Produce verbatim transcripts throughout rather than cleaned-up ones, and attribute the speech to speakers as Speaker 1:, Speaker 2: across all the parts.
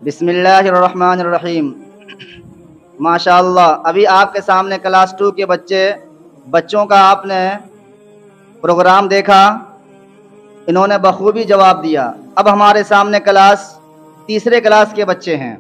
Speaker 1: बिस्मिल्लाहिर्रहमानिर्रहीम। माशाअल्लाह, अभी आपके सामने क्लास टू के बच्चे बच्चों का आपने प्रोग्राम देखा, इन्होंने बखूबी जवाब दिया। अब हमारे सामने क्लास तीसरे क्लास के बच्चे हैं।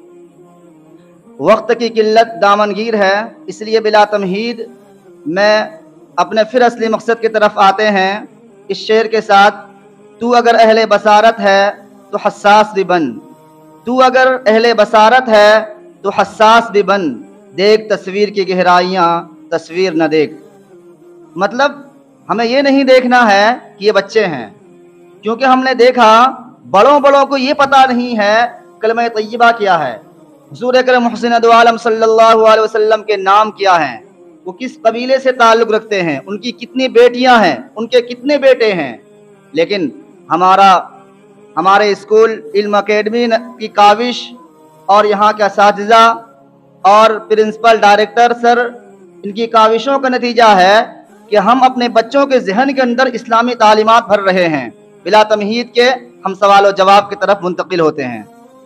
Speaker 1: वक्त की किल्लत दामनगीर है, इसलिए बिला तमहीद मैं अपने फिर असली मकसद की तरफ आते हैं इस शेर के साथ। तू अगर अहले बसारत है तो हसास भी बन, तू अगर अहले बसारत है तो हसास भी बन, देख तस्वीर की गहराइयाँ तस्वीर न देख। मतलब हमें ये नहीं देखना है कि ये बच्चे हैं, क्योंकि हमने देखा बड़ों बड़ों को ये पता नहीं है कलमा तय्यबा क्या है, हुज़ूर अकरम मुहसिन दो आलम सल्लल्लाहु अलैहि वसल्लम के नाम क्या हैं, वो किस कबीले से ताल्लुक़ रखते हैं, उनकी कितनी बेटियां हैं, उनके कितने बेटे हैं। लेकिन हमारा हमारे स्कूल इल्म अकेडमी की काविश और यहाँ के असातिज़ा और प्रिंसिपल डायरेक्टर सर, इनकी काविशों का नतीजा है कि हम अपने बच्चों के जहन के अंदर इस्लामी तालीमात भर रहे हैं। बिला तमहीद के हम सवाल और जवाब की तरफ मुंतकिल होते हैं।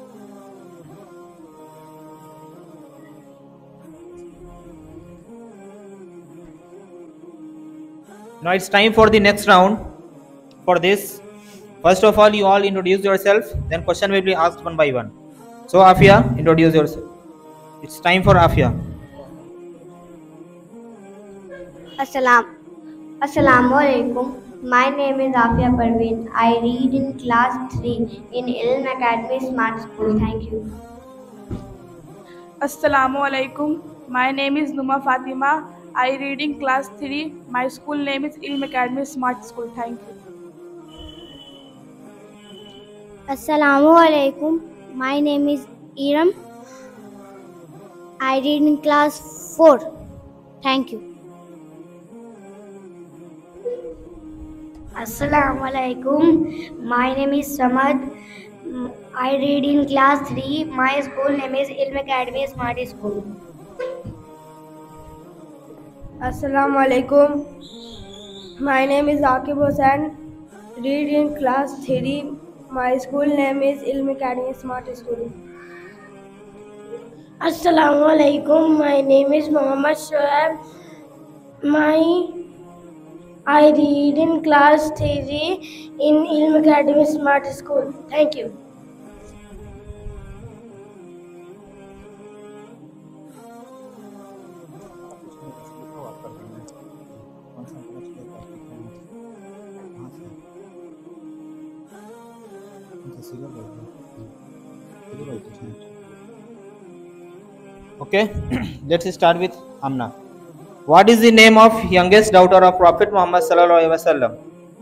Speaker 2: Now it's time for the next round. For this, first of all, you all introduce yourself, then question will be asked one by one. So Afia, introduce yourself. It's time for Afia.
Speaker 3: Assalam, Assalamualaikum. My name is Afia Parveen. I read in class three in Ilm Academy Smart School. Thank you.
Speaker 4: Assalamualaikum. My name is Numa Fatima. I read in class three. My school name is Ilm Academy Smart School. Thank you.
Speaker 3: Assalamualaikum. My name is Iram. I read in class four. Thank you. Assalamualaikum. My name is Samad. I read in class three. My school name is Ilm Academy Smart School.
Speaker 5: Assalamualaikum. My name is Aqib Hussain. Read in class three. My school name is Ilm Academy Smart School.
Speaker 6: Assalamualaikum. My name is Muhammad Shoaib. My I read in class three in Ilm Academy Smart School. Thank you.
Speaker 2: Okay, let's start with Amna. What is the name of youngest daughter of Prophet Muhammad sallallahu alaihi wasallam?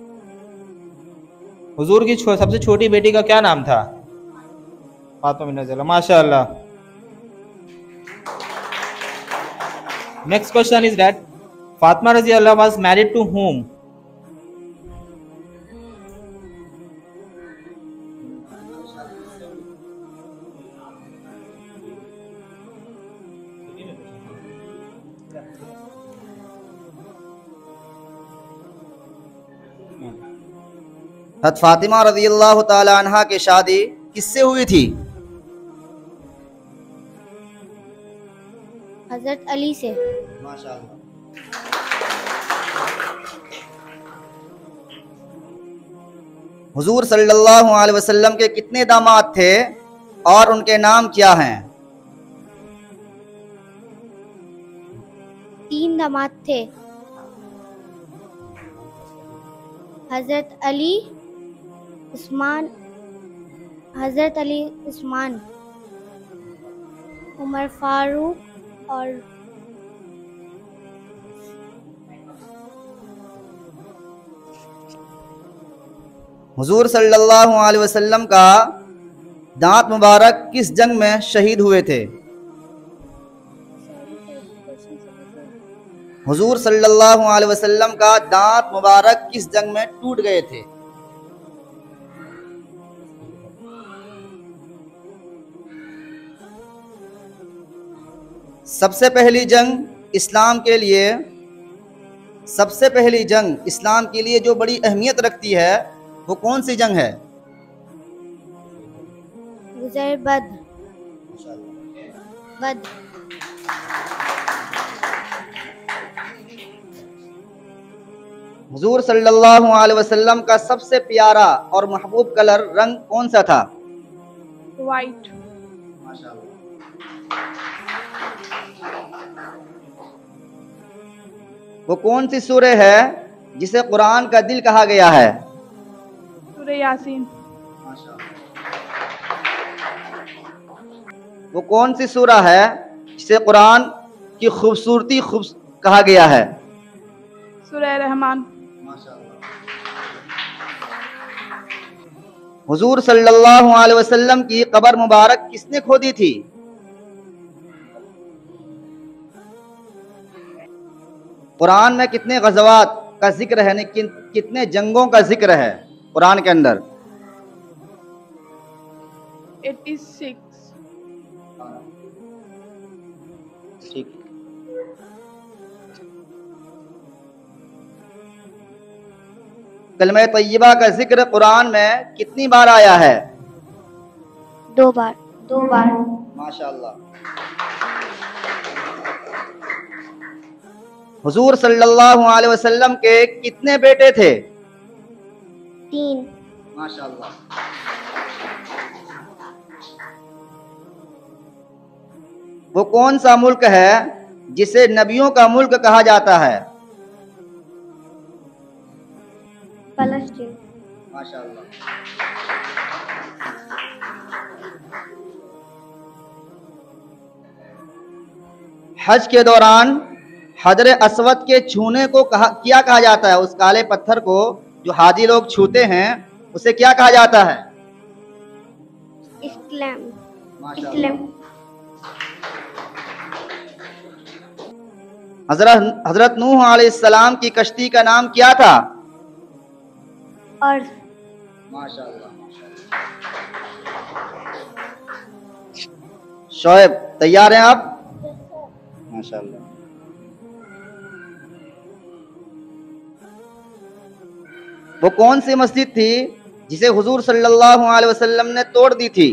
Speaker 2: हुजूर की छो, सबसे छोटी बेटी का क्या नाम था? फातिमा बिन ज़हरा। माशाअल्लाह। Next question is that Fatima radhiyallahu was married to whom?
Speaker 1: हज़रत फातिमा रज़ियल्लाहु ताला अन्हा की शादी किससे हुई थी?
Speaker 3: हजरत अली से।
Speaker 1: माशाअल्लाह। हुजूर सल्लल्लाहु अलैहि वसल्लम के कितने दामाद थे और उनके नाम क्या हैं?
Speaker 3: तीन दामाद थे, हजरत अली, उस्मान, हजरत अली, उस्मान, उमर फारूक और
Speaker 1: हुजूर सल्लल्लाहु अलैहि वसल्लम का दांत मुबारक किस जंग में शहीद हुए थे? हुजूर सल्लल्लाहु अलैहि वसल्लम का दांत मुबारक किस जंग में टूट गए थे? सबसे पहली जंग इस्लाम के लिए सबसे पहली जंग इस्लाम के लिए जो बड़ी अहमियत रखती है वो कौन सी जंग है?
Speaker 3: उज़ैर बद्र बद्र
Speaker 1: हुजूर सल्लल्लाहु अलैहि वसल्लम का सबसे प्यारा और महबूब कलर रंग कौन सा था?
Speaker 4: वाइट।
Speaker 1: वो कौन सी सूरह है जिसे कुरान का दिल कहा गया है?
Speaker 4: सूरह यासीन।
Speaker 1: वो कौन सी सूरह है जिसे कुरान की खूबसूरती खूब कहा गया है?
Speaker 4: सूरह रहमान।
Speaker 1: हुजूर सल्लल्लाहु अलैहि वसल्लम की कब्र मुबारक किसने खोदी थी? कुरान में कितने गज़वात का जिक्र है, कि, कितने जंगों का जिक्र है कुरान के अंदर?
Speaker 4: छियासी।
Speaker 1: ठीक। कलमा तय्यबा का जिक्र कुरान में कितनी बार आया है?
Speaker 3: दो बार दो बार
Speaker 1: माशाअल्लाह। हुजूर सल्लल्लाहु अलैहि वसल्लम के कितने बेटे थे?
Speaker 3: तीन
Speaker 1: माशाअल्लाह। वो कौन सा मुल्क है जिसे नबियों का मुल्क कहा जाता है?
Speaker 3: फलस्तीन।
Speaker 1: माशाअल्लाह। हज के दौरान हजर अस्वद के छूने को कहा क्या कहा जाता है? उस काले पत्थर को जो हाजी लोग छूते हैं उसे क्या कहा जाता है?
Speaker 3: इस्लाम।
Speaker 1: इस्लाम। हजरत हजरत नूह अलैहिस्सलाम की कश्ती का नाम क्या था?
Speaker 3: अर्ज़।
Speaker 1: माशाअल्लाह। शोएब तैयार हैं आप? माशाअल्लाह। वो कौन सी मस्जिद थी जिसे हुजूर सल्लल्लाहु अलैहि वसल्लम ने तोड़ दी थी?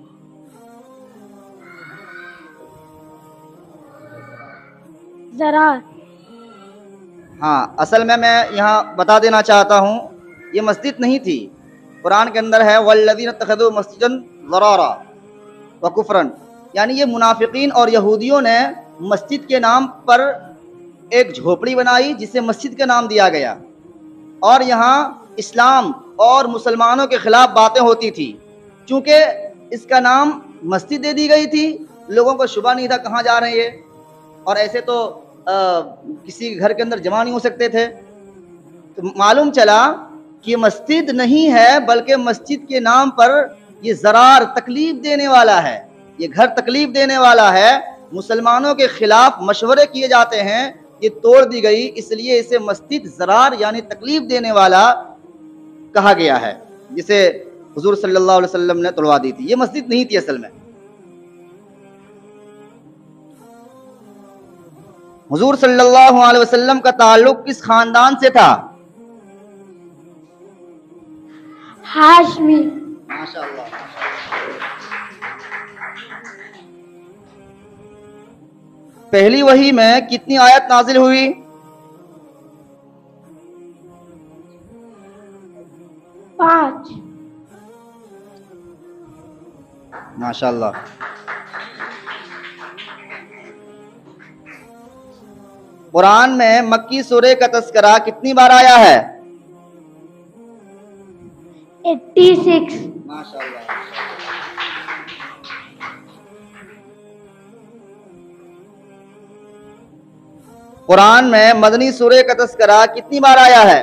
Speaker 6: जरा।
Speaker 1: हाँ, असल में मैं यहाँ बता देना चाहता हूँ, ये मस्जिद नहीं थी। कुरान के अंदर है वल्लज़ीना तख़ज़ू मस्जिदन ज़रारा व कुफ़रन, यानी ये मुनाफिकीन और यहूदियों ने मस्जिद के नाम पर एक झोपड़ी बनाई जिसे मस्जिद का नाम दिया गया, और यहाँ इस्लाम और मुसलमानों के खिलाफ बातें होती थी। चूँकि इसका नाम मस्जिद दे दी गई थी, लोगों को शुबा नहीं था कहाँ जा रहे हैं ये, और ऐसे तो आ, किसी घर के अंदर जमा नहीं हो सकते थे। तो मालूम चला कि मस्जिद नहीं है बल्कि मस्जिद के नाम पर ये ज़रार तकलीफ देने वाला है, ये घर तकलीफ देने वाला है, मुसलमानों के खिलाफ मशवरे किए जाते हैं, ये तोड़ दी गई, इसलिए इसे मस्जिद ज़रार यानी तकलीफ देने वाला कहा गया है, जिसे हुजूर सल्लल्लाहु अलैहि वसल्लम ने तोड़वा दी थी। ये मस्जिद नहीं थी असल में। हुजूर सल्लल्लाहु अलैहि वसल्लम का ताल्लुक किस खानदान से था?
Speaker 6: हाशमी।
Speaker 1: माशाअल्लाह। पहली वही में कितनी आयत नाजिल हुई?
Speaker 6: पाँच।
Speaker 1: माशाअल्लाह। कुरान में मक्की सूरह का तस्करा कितनी बार आया है?
Speaker 6: छियासी।
Speaker 1: माशाअल्लाह। कुरान में मदनी सूरह का तस्करा कितनी बार आया है?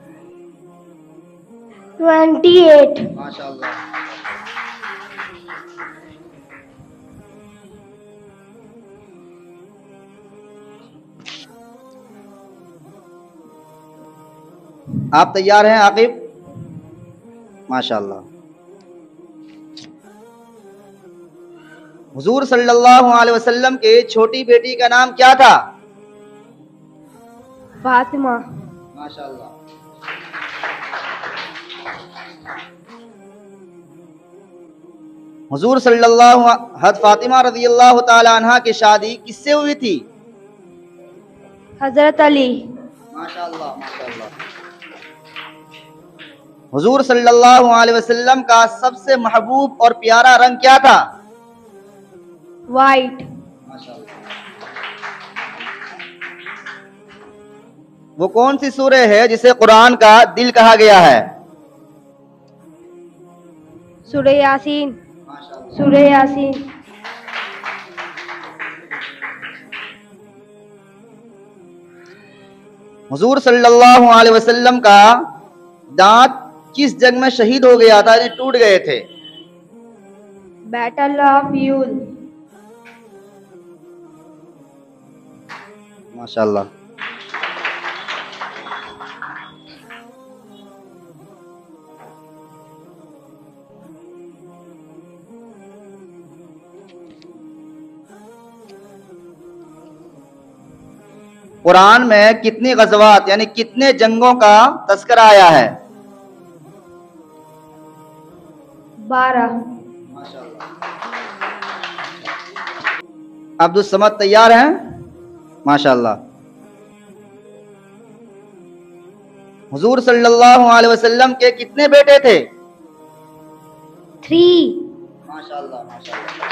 Speaker 6: अट्ठाईस।
Speaker 1: माशाअल्लाह। आप तैयार हैं आकिब? माशाअल्लाह। हुजूर सल्लल्लाहु अलैहि वसल्लम के छोटी बेटी का नाम क्या था?
Speaker 5: फातिमा।
Speaker 1: माशाअल्लाह। हुजूर सल्लल्लाहु हज़रत फातिमा रज़ियल्लाहु ताला अन्हा की शादी किससे हुई थी?
Speaker 5: हजरत अली।
Speaker 1: माशाअल्लाह माशाअल्लाह। हुजूर सल्लल्लाहु अलैहि वसल्लम का सबसे महबूब और प्यारा रंग क्या था?
Speaker 5: वाइट।
Speaker 1: वो कौन सी सूरह है जिसे कुरान का दिल कहा गया है?
Speaker 5: सूरह यासीन। सूरह यासीन।
Speaker 1: हुजूर सल्लल्लाहु अलैहि वसल्लम का दांत किस जंग में शहीद हो गया था, यानी टूट गए थे?
Speaker 5: बैटल ऑफ यूल।
Speaker 1: माशाअल्लाह। कुरान में कितनी गज़वात यानी कितने जंगों का तस्करा आया है?
Speaker 5: बारह।
Speaker 1: अब्दुल समद तैयार हैं? माशाअल्लाह। हुजूर सल्लल्लाहु अलैहि वसल्लम के कितने बेटे थे?
Speaker 5: थ्री।
Speaker 1: माशाअल्लाह माशाअल्लाह।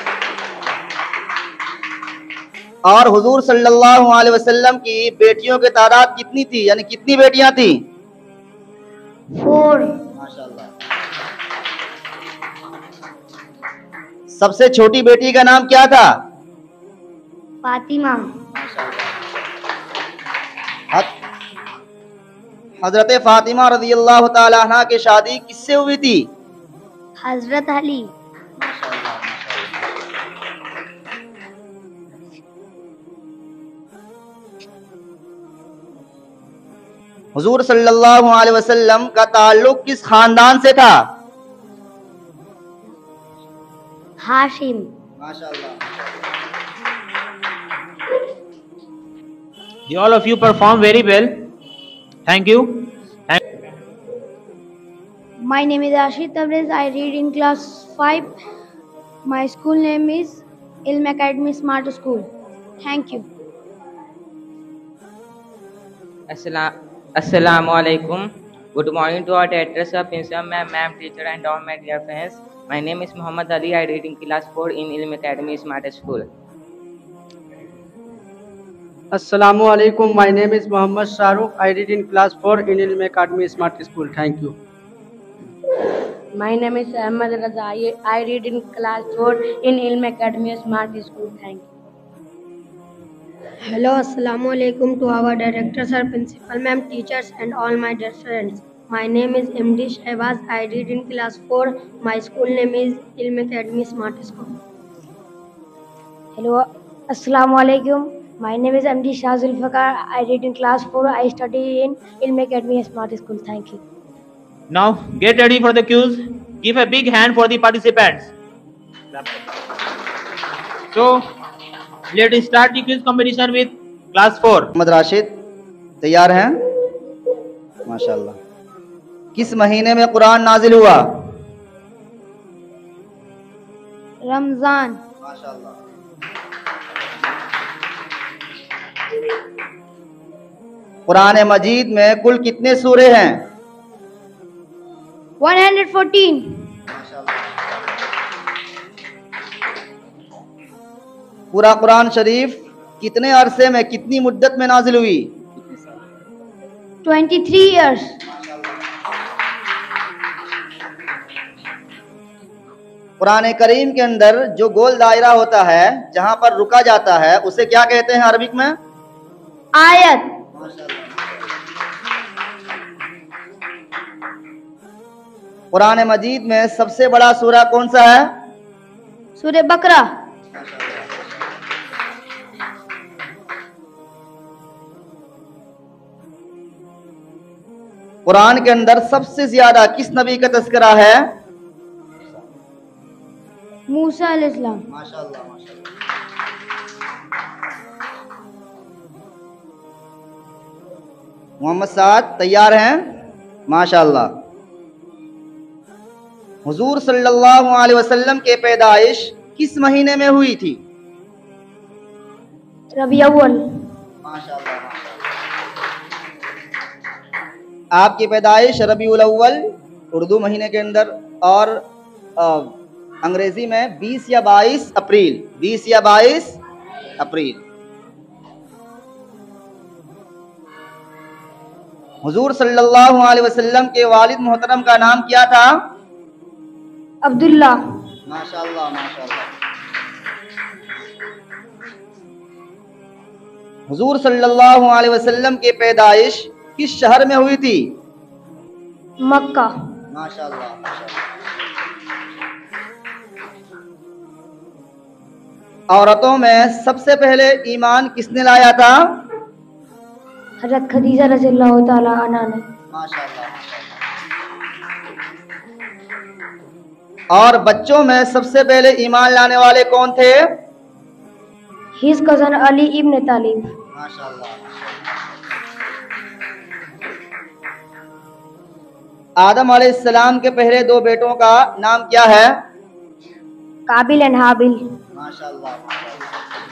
Speaker 1: और हुजूर सल्लल्लाहु अलैहि वसल्लम की बेटियों की तादाद कितनी थी, यानी कितनी बेटियां थी?
Speaker 5: फोर।
Speaker 1: माशाअल्लाह। सबसे छोटी बेटी का नाम क्या था?
Speaker 5: फातिमा।
Speaker 1: हजरत फातिमा रज़ियल्लाहु ताला अन्हा की शादी किससे हुई थी?
Speaker 5: हजरत अली।
Speaker 1: हुजूर सल्लल्लाहु अलैहि वसल्लम का ताल्लुक किस खानदान से था?
Speaker 5: Hashim.
Speaker 2: All of you perform very well. Thank you. Thank
Speaker 6: My name is Ashit Tabriz. I read in class five. My school name is Ilm Academy Smart School. Thank you.
Speaker 7: Assalamu alaikum. Good morning to our director, sir, principal, ma'am, ma'am, teacher, and all my dear friends. My name is Muhammad Ali. I read in class four in Ilm Academy Smart School.
Speaker 8: Assalamu alaikum. My name is Muhammad Shahrukh. I read in class four in Ilm Academy Smart School. Thank you.
Speaker 6: My name is Ahmad Raza. I read in class four in Ilm Academy Smart School. Thank you.
Speaker 5: Hello, assalamu alaikum to our director, sir, principal, ma'am, teachers, and all my dear friends. My name is M D Shehbaz. I read in class four. My school name is Ilm Academy Smart School.
Speaker 6: Hello, assalamu alaikum. My name is M D Shazul Fakar. I read in class four. I study in Ilm Academy Smart School. Thank you.
Speaker 2: Now get ready for the quiz. Give a big hand for the participants. So let's start the quiz competition with class four.
Speaker 1: Mohammad Rashid तैयार हैं? माशाअल्लाह। किस महीने में कुरान नाजिल हुआ?
Speaker 6: रमजान।
Speaker 1: माशाअल्लाह। कुरान मजीद में कुल कितने सूरे हैं?
Speaker 6: one hundred fourteen.
Speaker 1: पूरा कुरान शरीफ कितने अरसे में कितनी मुद्दत में नाजिल हुई?
Speaker 6: twenty-three years.
Speaker 1: कुरान करीम के अंदर जो गोल दायरा होता है जहां पर रुका जाता है उसे क्या कहते हैं अरबिक में?
Speaker 6: आयत।
Speaker 1: कुरान मजीद में सबसे बड़ा सूरा कौन सा है?
Speaker 6: सूरह बकरा।
Speaker 1: कुरान के अंदर सबसे ज्यादा किस नबी का तस्करा है?
Speaker 6: मूसा अलैहिस्सलाम।
Speaker 1: माशाअल्लाह माशाअल्लाह। मोहम्मद साद तैयार हैं? माशाअल्लाह। हुजूर सल्लल्लाहु अलैहि वसल्लम के पैदाइश किस महीने में हुई थी?
Speaker 6: रबी अव्वल।
Speaker 1: माशाअल्लाह, माशाअल्लाह। आपकी पैदाइश रबीउल अव्वल उर्दू महीने के अंदर और आ, अंग्रेजी में बीस या बाईस अप्रैल, बीस या बाईस अप्रैल। हुजूर सल्लल्लाहु अलैहि वसल्लम के वालिद मोहतरम का नाम क्या था?
Speaker 6: अब्दुल्ला।
Speaker 1: माशाअल्लाह, माशाअल्लाह। हुजूर सल्लल्लाहु अलैहि वसल्लम की पैदाइश किस शहर में हुई थी?
Speaker 6: मक्का।
Speaker 1: माशाअल्लाह, माशाअल्लाह। औरतों में सबसे पहले ईमान किसने लाया था?
Speaker 6: हज़रत खदीजा रज़ियल्लाहु ताला अन्हा ने।
Speaker 1: माशाअल्लाह, माशाअल्लाह। और बच्चों में सबसे पहले ईमान लाने वाले कौन थे?
Speaker 6: His cousin Ali ibn Talib.
Speaker 1: माशाअल्लाह। आदम अलैहिस्सलाम के पहले दो बेटों का नाम क्या है?
Speaker 6: काबिल एंड हाबिल।
Speaker 1: माशाअल्लाह, माशाअल्लाह।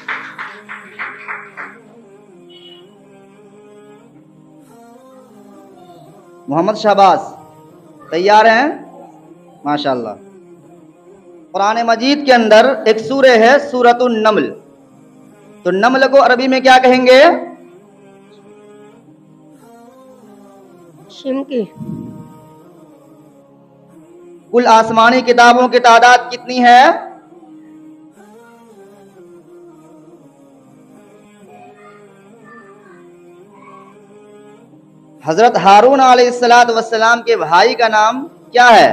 Speaker 1: मोहम्मद शहबाज तैयार हैं? माशाअल्लाह। कुरान मजीद के अंदर एक सूरह है सूरतुन नमल, तो नमल को अरबी में क्या कहेंगे?
Speaker 5: शिमकी।
Speaker 1: कुल आसमानी किताबों की तादाद कितनी है? हजरत हारून अलैहिस्सलातु वस्सलाम के भाई का नाम क्या है?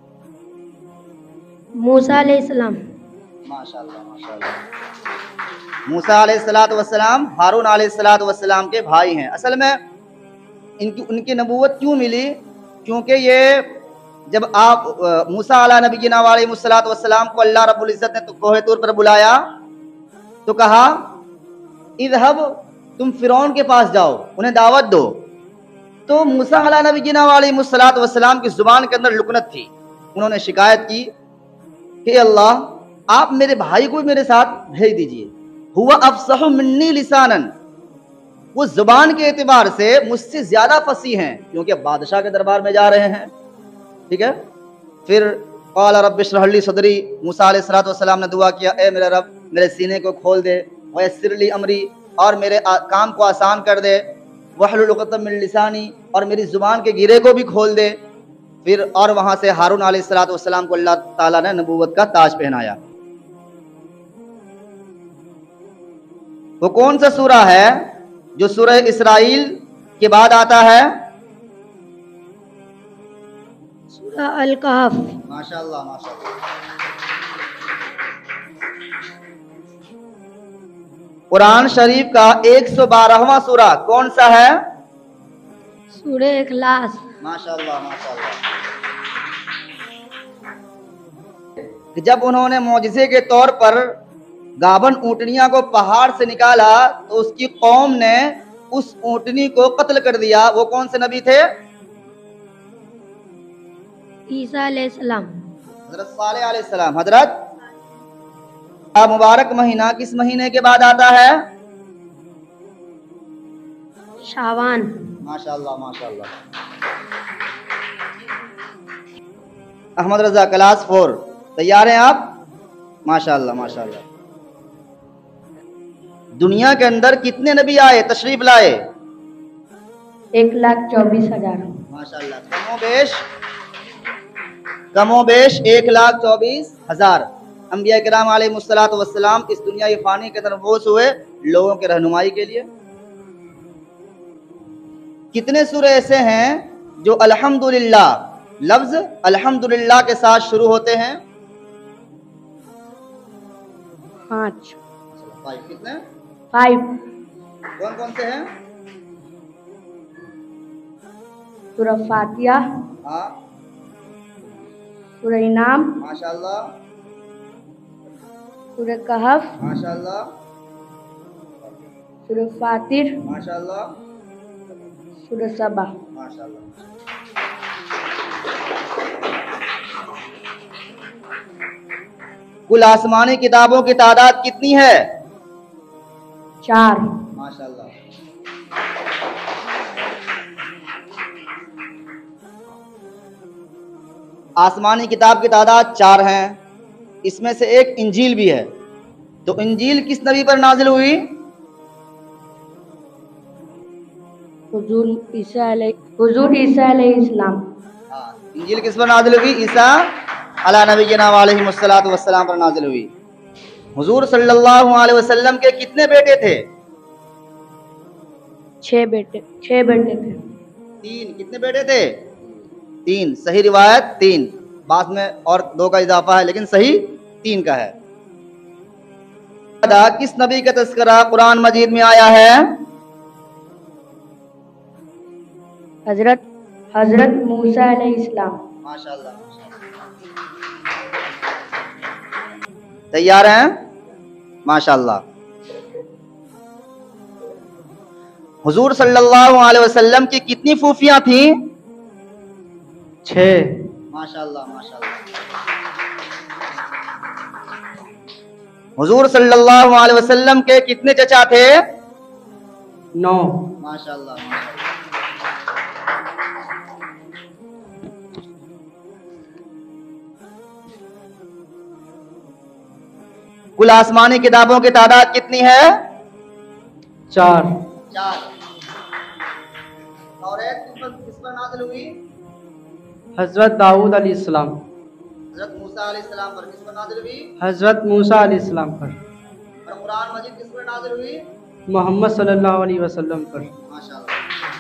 Speaker 5: मूसा अलैहिस्सलाम।
Speaker 1: माशाअल्लाह, माशाअल्लाह। मूसा अलैहिस्सलातु वस्सलाम हारून अलैहिस्सलातु वस्सलाम के भाई हैं। असल में इनकी उनकी नबूवत क्यों मिली? क्योंकि ये जब आप मूसा अला नबीना अलैहिस्सलातु वस्सलाम को अल्लाह रब्बुल इज्जत ने तो कोहे तूर पर बुलाया तो कहा इज़हब, तुम फिरौन के पास जाओ, उन्हें दावत दो। तो मूसा अला नबीना अलैहिस्सलातु वस्सलाम की जुबान के अंदर लुकनत थी। उन्होंने शिकायत की कि अल्लाह, आप मेरे भाई को मेरे साथ भेज दीजिए। हुआ अफसहु मिन्नी लिसानन, वो जुबान के एतबार से मुझसे ज्यादा फसी हैं, क्योंकि अब बादशाह के दरबार में जा रहे हैं। ठीक है। फिर क़ाल रब्बि इश्रह ली सदरी, मूसा अलैहिस्सलातु वस्सलाम ने दुआ किया, ए मेरे रब, मेरे सीने को खोल दे, वयस्सिर ली अमरी, और मेरे आ, काम को आसान कर दे, वहलुल उक़दम मिन लिसानी, और मेरी जुबान के गिरे को भी खोल दे। फिर और वहां से हारून अलैहिस्सलातु वस्सलाम को अल्लाह ताला ने नबूवत का ताज पहनाया। वो कौन सा सूरा है जो सूरह इसराइल के बाद आता है?
Speaker 5: सूरा अल कहफ।
Speaker 1: माशाअल्लाह, माशाअल्लाह। कुरान शरीफ का एक सौ बारहवां सूरा कौन सा है?
Speaker 5: सूरह इखलास।
Speaker 1: माशाअल्लाह, माशाअल्लाह। जब उन्होंने मौजिज़े के तौर पर गाबन ऊँटनिया को पहाड़ से निकाला तो उसकी कौम ने उस ऊँटनी को कत्ल कर दिया। वो कौन से नबी थे?
Speaker 5: ईसा अलैहिस्सलाम।
Speaker 1: हजरत सालेह अलैहिस्सलाम। हजरत मुबारक महीना किस महीने के बाद आता है?
Speaker 5: शावान।
Speaker 1: माशाअल्लाह, माशाअल्लाह। अहमद रजा क्लास फोर तैयार हैं आप? माशाअल्लाह, माशाअल्लाह। दुनिया के अंदर कितने नबी आए, तशरीफ लाए?
Speaker 6: एक लाख चौबीस हजार।
Speaker 1: माशाअल्लाह। कमोबेश कमोबेश एक लाख चौबीस हजार अंबिया किराम अलैहिमुस्सलातु वस्सलाम इस दुनिया की फानी के अंदर मबऊस हुए लोगों के रहनुमाई के लिए। कितने सूरे ऐसे हैं जो अल्हम्दुलिल्लाह, लफ्ज अल्हम्दुलिल्लाह के साथ शुरू होते हैं?
Speaker 6: पाँच।
Speaker 1: फाइव। कितने?
Speaker 6: फाइव।
Speaker 1: कौन कौन से हैं?
Speaker 6: सूरह फातिहा,
Speaker 1: हाँ,
Speaker 6: सूरह इनाम,
Speaker 1: माशाअल्लाह,
Speaker 6: सूरह कहफ,
Speaker 1: माशाअल्लाह,
Speaker 6: सूरह फातिर,
Speaker 1: माशाअल्लाह,
Speaker 6: सूरह सबा।
Speaker 1: माशाअल्लाह। कुल आसमानी किताबों की तादाद कितनी है?
Speaker 5: चार।
Speaker 1: माशाल्लाह। आसमानी किताब की तादाद चार हैं, इसमें से एक इंजील भी है। तो इंजील किस नबी पर नाजिल हुई?
Speaker 5: हुजूर ईसा अलैहि हुजूर ईसा अलैहिस्सलाम।
Speaker 1: हाँ, इंजील किस पर नाजिल हुई? ईसा अला नबीना अलैहिस्सलातु वस्सलाम पर नाजिल हुई। हुजूर सल्लल्लाहु अलैहि वसल्लम के कितने बेटे थे?
Speaker 5: छह बेटे छह बेटे थे।
Speaker 1: तीन। कितने बेटे थे? तीन। सही रिवायत तीन, बाद में और दो का इजाफा है, लेकिन सही तीन का है। किस नबी का तस्करा कुरान मजीद में आया है?
Speaker 5: हजरत हजरत मूसा अलैहिस्सलाम।
Speaker 1: माशाल्लाह। तैयार हैं? माशाल्लाह। हुजूर सल्लल्लाहु अलैहि वसल्लम की कितनी फूफियां थीं?
Speaker 8: छः।
Speaker 1: माशाल्लाह माशाल्लाह। हुजूर सल्लल्लाहु अलैहि वसल्लम के कितने चचा थे?
Speaker 8: नौ।
Speaker 1: माशाल्लाह माशाल्लाह। कुल आसमानी किताबों की तादाद कितनी है?
Speaker 8: चार।
Speaker 1: चार। तौरात किस पर किस पर नाज़िल हुई?
Speaker 8: हजरत दाऊद अलैहिस्सलाम।
Speaker 1: हजरत मूसा अलैहिस्सलाम पर। किस पर नाज़िल हुई?
Speaker 8: हजरत मूसा अलैहिस्सलाम पर।
Speaker 1: और कुरान मजीद किस पर नाज़िल हुई?
Speaker 8: मोहम्मद सल्लल्लाहु अलैहि वसल्लम पर।
Speaker 1: माशाल्लाह।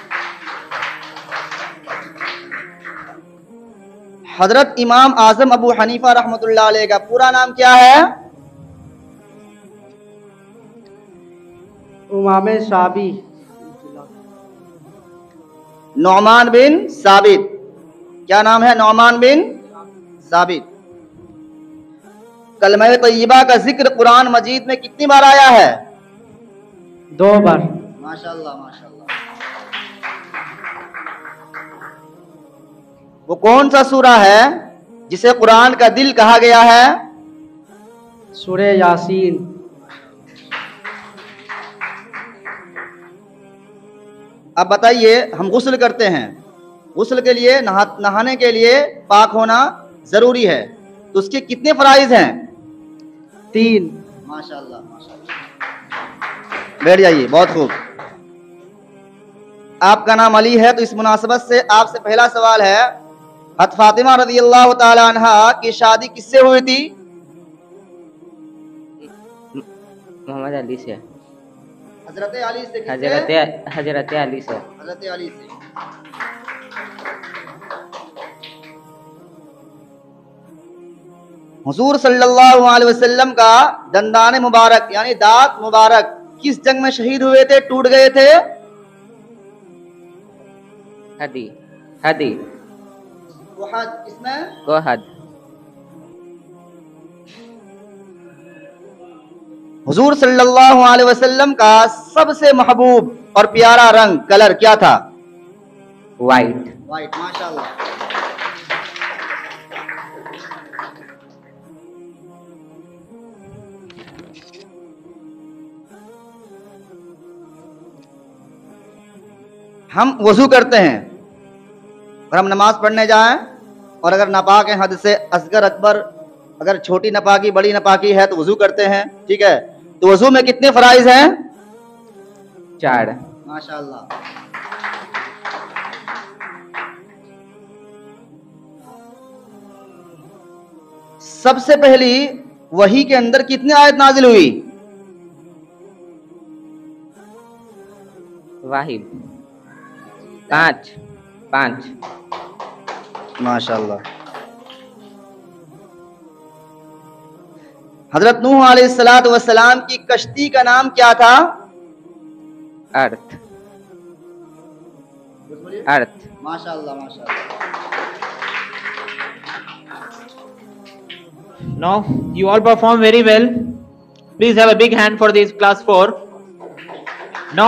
Speaker 1: हजरत इमाम आजम अबू हनीफा रहमतुल्लाह अलैह का पूरा नाम क्या है?
Speaker 8: उमामे शाबी।
Speaker 1: नौमान बिन साबित। क्या नाम है? नौमान बिन साबित। कलमा तय्यबा का जिक्र कुरान मजीद में कितनी बार आया है?
Speaker 8: दो बार।
Speaker 1: माशाल्लाह माशाल्लाह। वो कौन सा सूरा है जिसे कुरान का दिल कहा गया है?
Speaker 8: सूरे यासीन।
Speaker 1: अब बताइए, हम गुस्ल करते हैं, गुस्ल के लिए नहा नहाने के लिए पाक होना जरूरी है, तो उसके कितने फराइज हैं?
Speaker 8: तीन।
Speaker 1: माशाल्लाह माशाल्लाह। बैठ जाइए, बहुत खूब। आपका नाम अली है, तो इस मुनासबत से आपसे पहला सवाल है, हज़रत फातिमा रज़ी अल्लाह ताला अन्हा की शादी किससे हुई थी?
Speaker 7: मोहम्मद अली से।
Speaker 1: हजरत अली से।
Speaker 7: हजरत हजरत अली से।
Speaker 1: हजरत अली से। हुजूर सल्लल्लाहु अलैहि वसल्लम का दंदान मुबारक यानी दांत मुबारक किस जंग में शहीद हुए थे, टूट गए थे?
Speaker 7: हदी हदी
Speaker 1: गोहद। किसमें?
Speaker 7: गोहद।
Speaker 1: हुजूर सल्लल्लाहु अलैहि वसल्लम का सबसे महबूब और प्यारा रंग कलर क्या था?
Speaker 7: वाइट।
Speaker 1: वाइट। माशाल्लाह। हम वजू करते हैं और हम नमाज पढ़ने जाएं, और अगर नापाक है हद से असगर अकबर, अगर छोटी नपाकी बड़ी नपाकी है तो वजू करते हैं, ठीक है? तो वजू में कितने फराइज हैं?
Speaker 7: चार।
Speaker 1: माशाल्लाह। सबसे पहली वही के अंदर कितनी आयत नाजिल हुई?
Speaker 7: वाहिद। पाँच। पाँच।
Speaker 1: माशाल्लाह। हजरत नूह अलैहिस्सलातु वस्सलाम की कश्ती का नाम क्या था?
Speaker 7: अर्थ। अर्थ।
Speaker 1: माशाल्लाह माशाल्लाह।
Speaker 2: Now you all perform very well. Please have a big hand for this class four. Now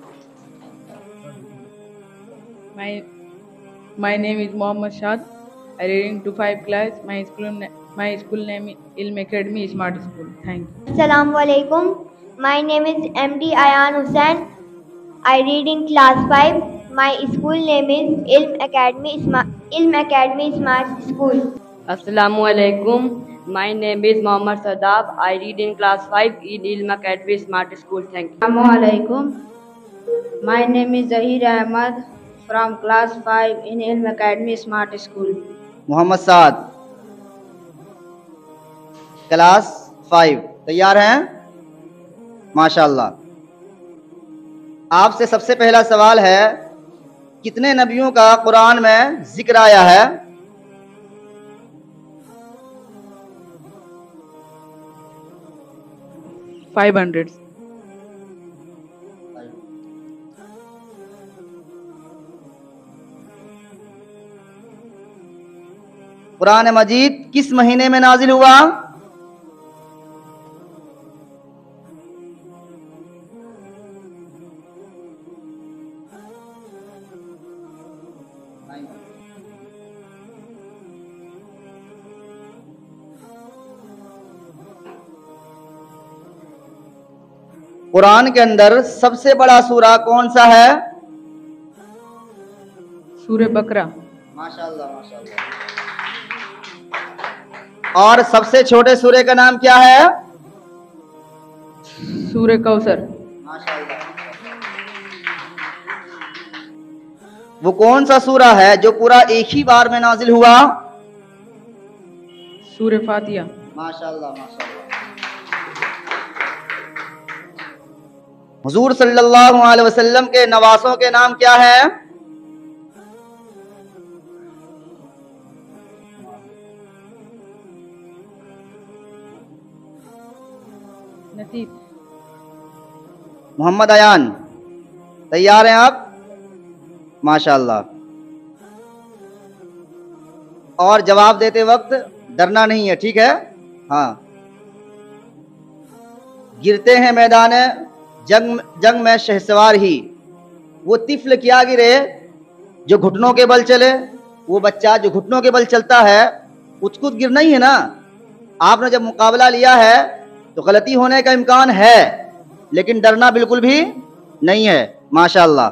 Speaker 4: My my name is Mohammad Shad.
Speaker 9: I reading to five class. My school na- my school name is Ilm Academy Smart School. Thank you.
Speaker 3: Assalamu alaikum. My name is M D Ayan Hussain. I read in class five. My school name is Ilm Academy Smart Ilm Academy Smart School.
Speaker 10: Assalamu alaikum. My name is Mohammad Sadab. I read in class five in Ilm Academy Smart School. Thank you.
Speaker 11: Assalamu alaikum. My name is Zahir Ahmad from class five in Ilm Academy Smart School.
Speaker 1: Mohammad Saad, class five, तैयार हैं? माशाल्लाह। आपसे सबसे पहला सवाल है, कितने नबियों का कुरान में जिक्र आया है?
Speaker 9: Five hundred.
Speaker 1: कुरान मजीद किस महीने में नाजिल हुआ? कुरान के अंदर सबसे बड़ा सूरा कौन सा है?
Speaker 9: सूरह बकरा।
Speaker 1: माशाल्लाह माशाल्लाह। और सबसे छोटे सूरे का नाम क्या है?
Speaker 9: सूरह कौसर।
Speaker 1: माशाल्लाह। वो कौन सा सूरा है जो पूरा एक ही बार में नाजिल हुआ?
Speaker 9: सूरह फातिहा।
Speaker 1: माशाल्लाह माशाल्लाह। हुजूर सल्लल्लाहु अलैहि वसल्लम के नवासों के नाम क्या है?
Speaker 9: नतीब।
Speaker 1: मोहम्मद अयान, तैयार हैं आप? माशाल्लाह। और जवाब देते वक्त डरना नहीं है, ठीक है? हाँ। गिरते हैं मैदान जंग जंग में शहसवार ही, वो तिफल क्या गिरे जो घुटनों के बल चले। वो बच्चा जो घुटनों के बल चलता है उसको गिरना ही है ना। आपने जब मुकाबला लिया है तो गलती होने का इम्कान है, लेकिन डरना बिल्कुल भी नहीं है। माशाल्लाह।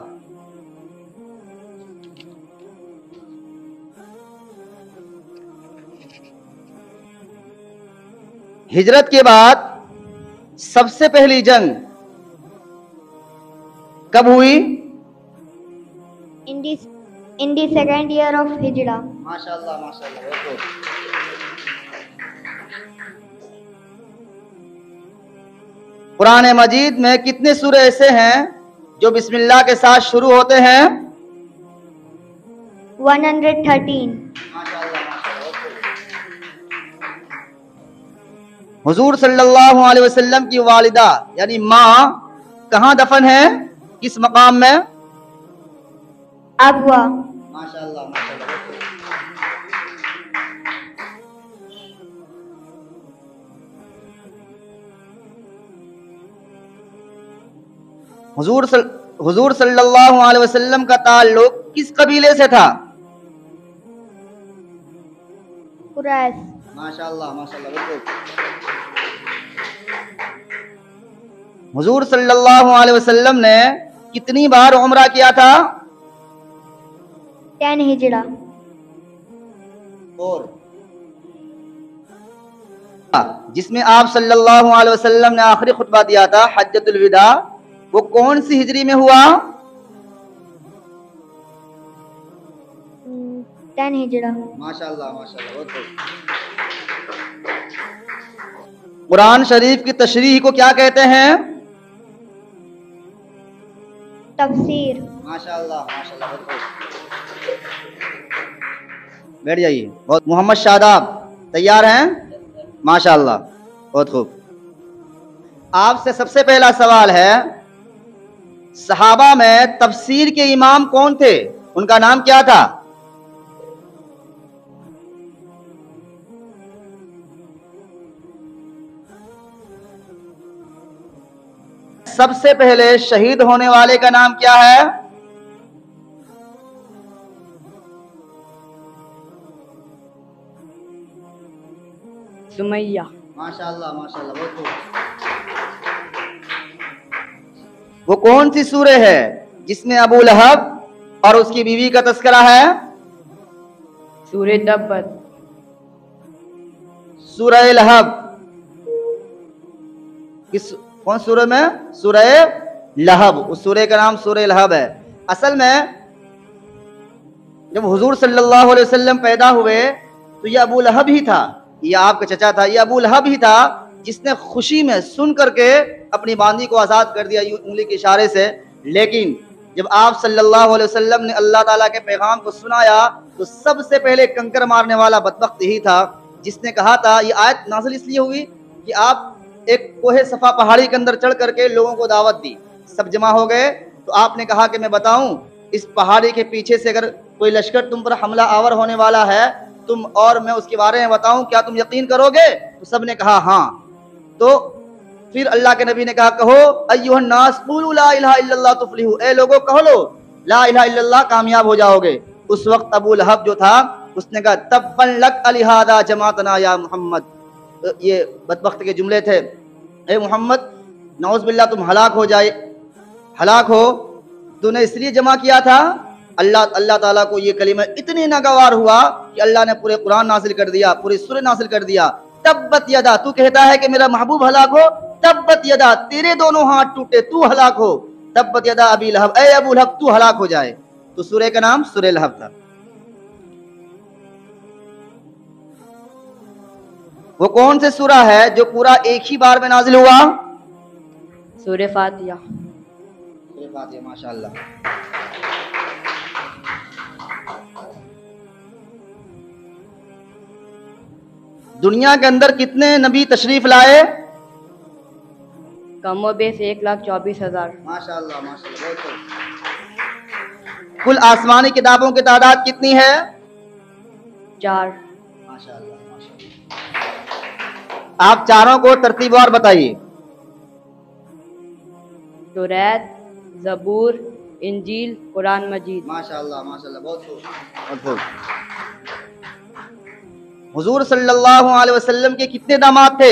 Speaker 1: हिजरत के बाद सबसे पहली जंग कब हुई?
Speaker 3: In the in the second year of Hijra.
Speaker 1: माशाल्लाह माशाल्लाह। कुरान मजीद में कितने सूरे ऐसे हैं जो बिस्मिल्लाह के साथ शुरू होते हैं?
Speaker 3: one hundred thirteen.
Speaker 1: हुजूर सल्लल्लाहु अलैहि वसल्लम की वालिदा यानी माँ कहाँ दफन है? किस मकाम में?
Speaker 3: अबवा।
Speaker 1: माशाल्लाह माशाल्लाह। हुजूर सल, हुजूर सल्लल्लाहु अलैहि वसल्लम का ताल्लुक किस कबीले से था?
Speaker 3: कुरैश।
Speaker 1: माशाल्लाह माशाल्लाह। हुजूर सल्लल्लाहु अलैहि वसल्लम ने कितनी बार उम्रा किया था?
Speaker 3: टेन हिजरा।
Speaker 1: और जिसमें आप सल्लल्लाहु अलैहि वसल्लम ने आखिरी खुतबा दिया था हज्जतुल विदा, वो कौन सी हिजरी में हुआ?
Speaker 3: टेन हिजरा।
Speaker 1: माशाल्लाह माशाल्लाह। कुरान शरीफ की तशरीह को क्या कहते हैं?
Speaker 3: तफसीर।
Speaker 1: माशाल्लाह माशाल्लाह। बैठ जाइए। बहुत मोहम्मद शादाब, तैयार हैं? माशाल्लाह, बहुत खूब। आपसे सबसे पहला सवाल है, सहाबा में तफसीर के इमाम कौन थे? उनका नाम क्या था? सबसे पहले शहीद होने वाले का नाम क्या है?
Speaker 10: सुमैया।
Speaker 1: माशाल्लाह माशाल्लाह, बहुत खूब। वो कौन सी सूरह है जिसमें अबू लहब और उसकी बीवी का तस्करा है?
Speaker 10: सूरह तब्बत।
Speaker 1: सूरह लहब किस कौन सूरह में? सूरह लहब। उस सूरह का नाम सूरह लहब है। असल में जब हुजूर सल्लल्लाहु अलैहि वसल्लम पैदा हुए तो ये अबू लहब ही था, ये आपका चचा था, ये अबू लहब ही था जिसने खुशी में सुन करके अपनी बांदी को आज़ाद कर दिया उंगली के इशारे से। लेकिन जब आप सल्लल्लाहु अलैहि वसल्लम ने अल्लाह ताला के पैगाम को सुनाया तो सबसे पहले कंकर मारने वाला बदबख्त ही था, जिसने कहा था, ये आयत नाज़िल इसलिए हुई कि आप एक कोहे सफ़ा पहाड़ी के अंदर चढ़ करके लोगों को दावत दी, सब जमा हो गए, तो आपने कहा कि मैं बताऊं इस पहाड़ी के पीछे से अगर कोई लश्कर तुम पर हमला आवर होने वाला है तुम और मैं उसके बारे में बताऊं, क्या तुम यकीन करोगे? तो सब ने कहा हाँ। तो फिर अल्लाह के नबी ने कहा, कहो अय्युहन नास क़ूलू ला इलाहा इल्लल्लाह तुफ़्लिहू, ए लोगों कहो लो ला इलाहा इल्लल्लाह, कामयाब हो जाओगे। उस वक्त अबू लहब जो था उसने कहा तब्बन लक अलिहादा जमातना या मोहम्मद, तो ये बदबख्त के जुमले थे, ए मोहम्मद नौज़ बिल्लाह तुम हलाक हो जाए, हलाक हो, तूने इसलिए जमा किया था। अल्लाह अल्लाह ताला को ये कलीमा इतनी नागवार हुआ कि अल्लाह ने पूरे कुरान नाजिल कर दिया, पूरी सूरह नाजिल कर दिया। तब्बत यदा, तू कहता है कि मेरा महबूब हलाक हो, तब्बत यदा, तेरे दोनों हाथ टूटे, तू हलाक हो, तब्बत यदा अबी लहब, ए अबू लहब तू हलाक हो जाए। तो सूरह का नाम सूरह लहब था। वो कौन से सूरा है जो पूरा एक ही बार में नाजिल हुआ?
Speaker 10: सूरह फातिहा।
Speaker 1: सूरह फातिहा, माशाअल्लाह। दुनिया के अंदर कितने नबी तशरीफ लाए?
Speaker 10: कमो बेश एक लाख चौबीस हजार।
Speaker 1: माशाअल्लाह माशाअल्लाह, बहुत खूब। कुल आसमानी किताबों की तादाद कितनी है?
Speaker 10: चार।
Speaker 1: माशाअल्लाह माशाअल्लाह। आप चारों को तरतीबवार बताइए।
Speaker 10: तौरात, ज़बूर, इंजील, कुरान मजीद।
Speaker 1: माशाअल्लाह माशाअल्लाह, बहुत खूब बहुत खूब। हुजूर सल्लल्लाहु अलैहि वसल्लम के कितने दामाद थे?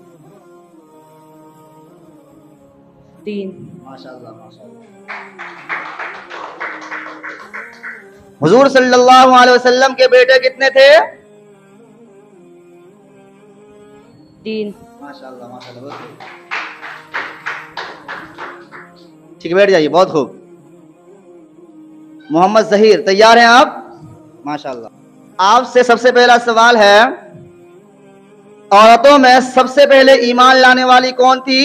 Speaker 10: तीन।
Speaker 1: माशाअल्लाह माशाअल्लाह। हुजूर सल्लल्लाहु अलैहि वसल्लम के बेटे कितने थे?
Speaker 10: तीन।
Speaker 1: माशाअल्लाह माशाअल्लाह, बहुत खूब। ठीक, बैठ जाइए, बहुत खूब। मोहम्मद ज़हीर, तैयार हैं आप? माशाअल्लाह। आपसे सबसे पहला सवाल है, औरतों में सबसे पहले ईमान लाने वाली कौन थी?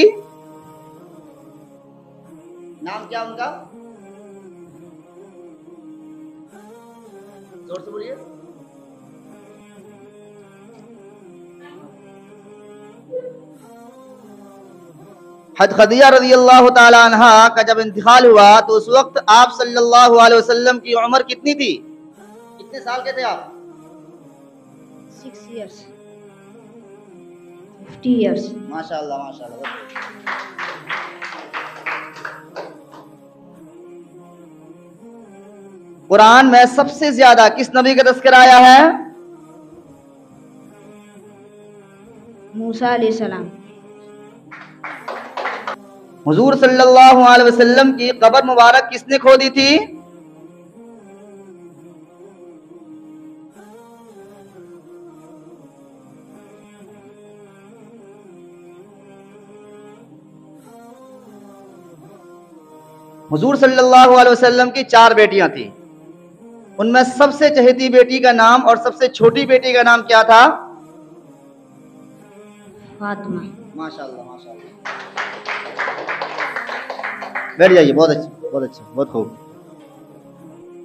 Speaker 1: नाम क्या उनका? जोर से बोलिए। हज़रत खदीजा रज़ियल्लाहु ताला अन्हा का जब इंतकाल हुआ तो उस वक्त आप सल्लल्लाहु अलैहि वसल्लम की उम्र कितनी थी? कितने साल के थे आप?
Speaker 5: Six years. Fifty years.
Speaker 1: माशाअल्लाह माशाअल्लाह। कुरान में सबसे ज्यादा किस नबी का तज़किरा आया है?
Speaker 5: मूसा अलैहिस्सलाम।
Speaker 1: हुजूर सल्लल्लाहु अलैहि वसल्लम की कब्र मुबारक किसने खोदी थी? हुजूर सल्लल्लाहु अलैहि वसल्लम की चार बेटियां थी, उनमें सबसे चहेती बेटी का नाम और सबसे छोटी बेटी का नाम क्या था?
Speaker 5: फातिमा।
Speaker 1: माशाअल्लाह माशाअल्लाह। बैठ जाइए, बहुत अच्छा बहुत अच्छा बहुत खूब।